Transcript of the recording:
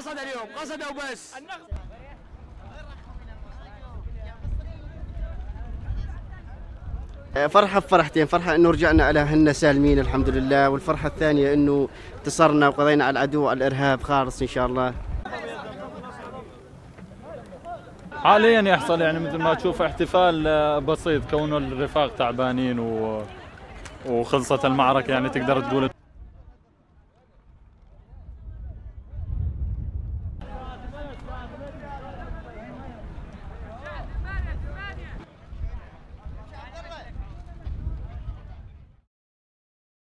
قصد اليوم، قصد وبس. فرحة بفرحتين، فرحة انه رجعنا على اهلنا سالمين الحمد لله، والفرحة الثانية انه انتصرنا وقضينا على العدو على الارهاب خالص ان شاء الله. حاليا يحصل يعني مثل ما تشوف احتفال بسيط، كونه الرفاق تعبانين وخلصت المعركة يعني تقدر تقول.